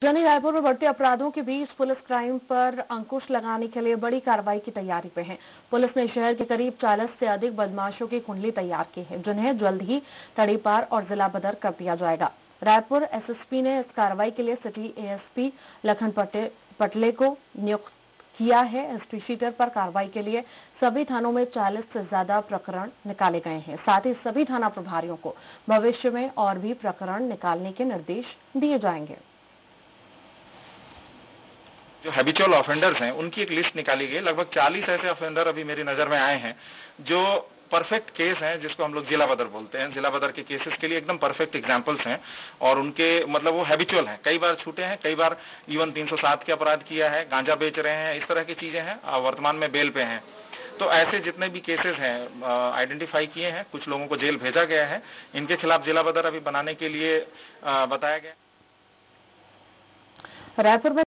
राजधानी रायपुर में बढ़ते अपराधों के बीच पुलिस क्राइम पर अंकुश लगाने के लिए बड़ी कार्रवाई की तैयारी पे है। पुलिस ने शहर के करीब 40 से अधिक बदमाशों की कुंडली तैयार की है, जिन्हें जल्द ही तड़ीपार और जिला बदर कर दिया जाएगा। रायपुर एसएसपी ने इस कार्रवाई के लिए सिटी एएसपी लखन पटले को नियुक्त किया है। एसटी शीटर पर कार्रवाई के लिए सभी थानों में 40 से ज्यादा प्रकरण निकाले गए हैं। साथ ही सभी थाना प्रभारियों को भविष्य में और भी प्रकरण निकालने के निर्देश दिए जाएंगे। जो हैबिचुअल ऑफेंडर्स हैं उनकी एक लिस्ट निकाली गई। लगभग 40 ऐसे ऑफेंडर अभी मेरी नजर में आए हैं जो परफेक्ट केस हैं, जिसको हम लोग जिला बदर बोलते हैं। जिला बदर के केसेस के लिए एकदम परफेक्ट एग्जांपल्स हैं और उनके मतलब वो हैबिचुअल हैं, कई बार छूटे हैं, कई बार इवन 307 के अपराध किया है, गांजा बेच रहे हैं, इस तरह की चीजें हैं, वर्तमान में बेल पे हैं। तो ऐसे जितने भी केसेस हैं आइडेंटिफाई किए हैं, कुछ लोगों को जेल भेजा गया है। इनके खिलाफ जिला बदर अभी बनाने के लिए बताया गया। रायपुर में